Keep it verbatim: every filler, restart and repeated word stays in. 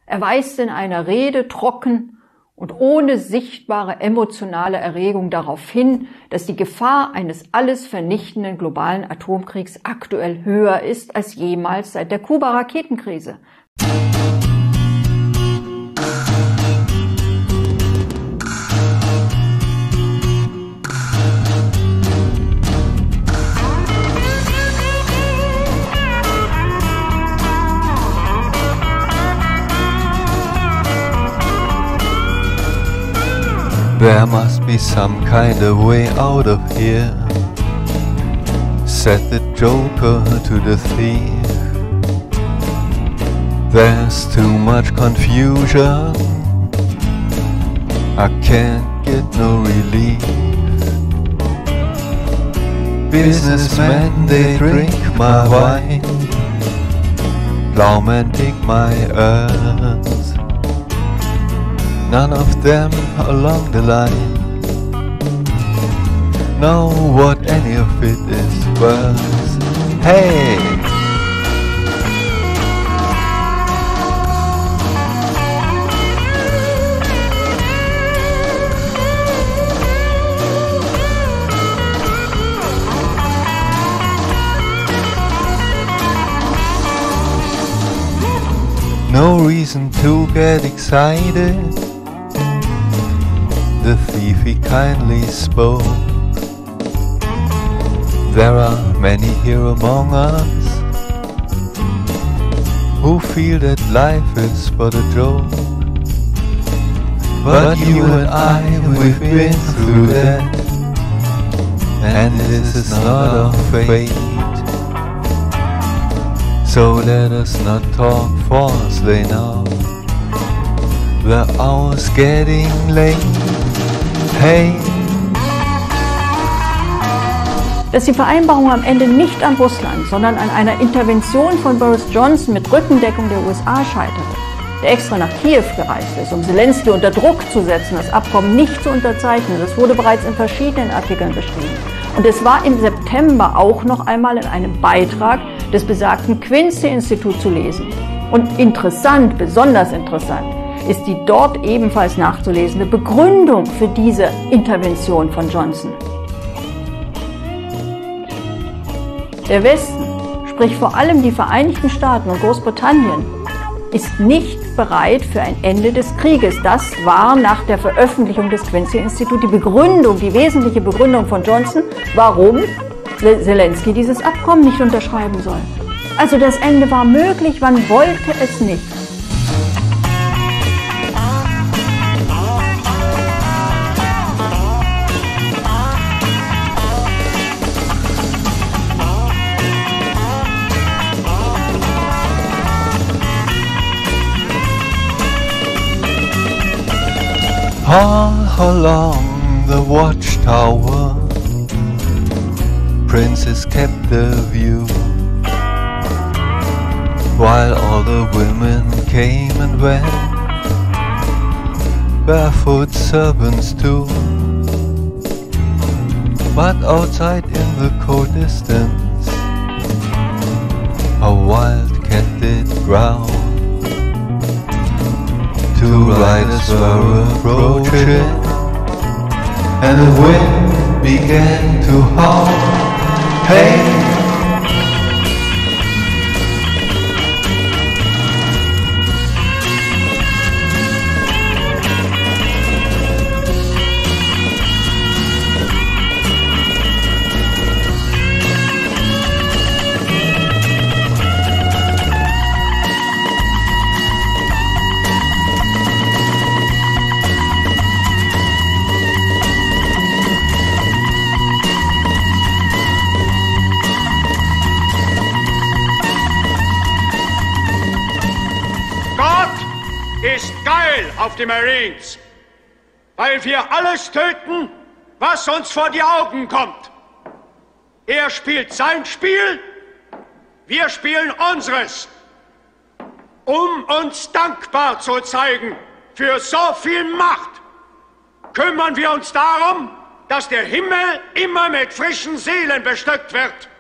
Er weist in einer Rede trocken und ohne sichtbare emotionale Erregung darauf hin, dass die Gefahr eines alles vernichtenden globalen Atomkriegs aktuell höher ist als jemals seit der Kuba-Raketenkrise. There must be some kind of way out of here, said the Joker to the thief. There's too much confusion, I can't get no relief. Businessmen, they drink my wine, plowmen dig my earth. None of them along the line know what any of it is worth. Hey! No reason to get excited, the thief he kindly spoke. There are many here among us who feel that life is but a joke. But you and I, we've been through that, and this is not our fate. So let us not talk falsely now, the hour's getting late. Hey. Dass die Vereinbarung am Ende nicht an Russland, sondern an einer Intervention von Boris Johnson mit Rückendeckung der U S A scheiterte, der extra nach Kiew gereist ist, um Zelensky unter Druck zu setzen, das Abkommen nicht zu unterzeichnen. Das wurde bereits in verschiedenen Artikeln beschrieben. Und es war im September auch noch einmal in einem Beitrag des besagten Quincy-Instituts zu lesen. Und interessant, besonders interessant, ist die dort ebenfalls nachzulesende Begründung für diese Intervention von Johnson. Der Westen, sprich vor allem die Vereinigten Staaten und Großbritannien, ist nicht bereit für ein Ende des Krieges. Das war nach der Veröffentlichung des Quincy-Instituts die Begründung, die wesentliche Begründung von Johnson, warum Zelensky dieses Abkommen nicht unterschreiben soll. Also das Ende war möglich, man wollte es nicht. All along the watchtower, princes kept the view, while all the women came and went, barefoot servants too. But outside in the cold distance, a wildcat did growl. Two riders were approaching, and the wind began to howl. Hey! Ist geil auf die Marines, weil wir alles töten, was uns vor die Augen kommt. Er spielt sein Spiel, wir spielen unseres, um uns dankbar zu zeigen für so viel Macht. Kümmern wir uns darum, dass der Himmel immer mit frischen Seelen bestückt wird.